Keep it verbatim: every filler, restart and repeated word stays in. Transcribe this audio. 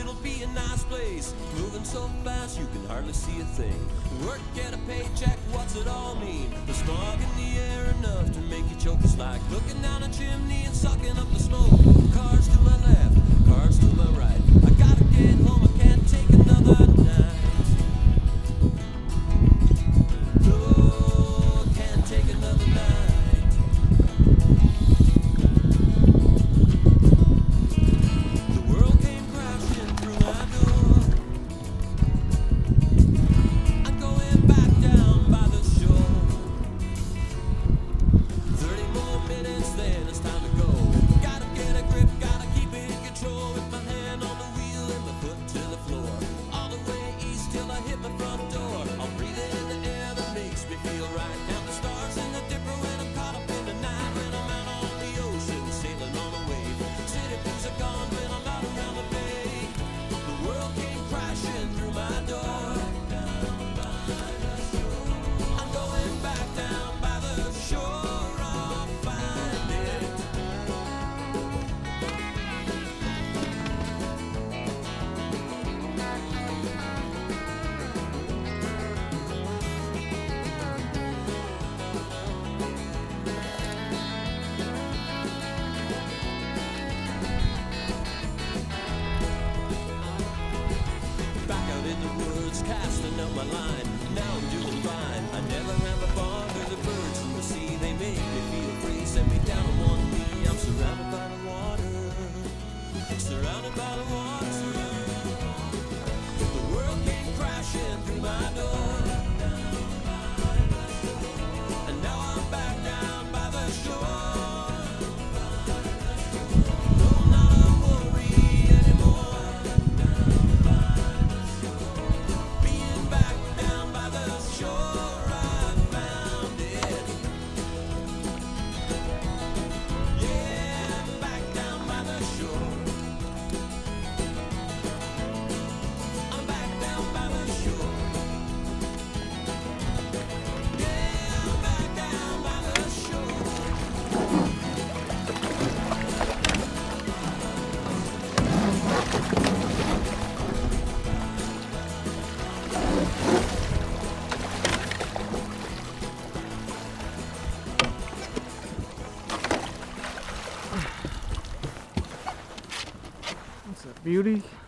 it'll be a nice place. Moving so fast you can hardly see a thing. Work, get a paycheck, what's it all mean? The smog in the air enough to make you choke. It's like looking down a chimney and sucking up the smoke. Cars to my left, cars to my right. I gotta get home, I can't take another night. Oh, can't take another night. The world came crashing through my door. I'm going back down by the shore. Thirty more minutes, then it's time to go. Gotta get a grip, gotta keep it in control. With my hand on the wheel and my foot to the floor. All the way east till I hit my front door. I'll breathe in the air that makes me feel right. Count the stars in the dipper when I'm caught up in the night. When I'm out on the ocean, sailing on a wave. City blues are gone when I'm out around the bay. The world came crashing through my door. I'm going back down by the shore. I'll find it. Back out in the woods, casting out my line. Now I'm doing fine. I never have a bother. The birds in the sea, they make me feel free. Send me down on one knee. I'm surrounded by the water. Surrounded by the water. The world came crashing through my door. And now I'm back down by the shore. No, not a worry anymore. Being back down by the shore, I found it. Yeah, I'm back down by the shore. I'm back down by the shore. Yeah, I'm back down by the shore. It's a beauty.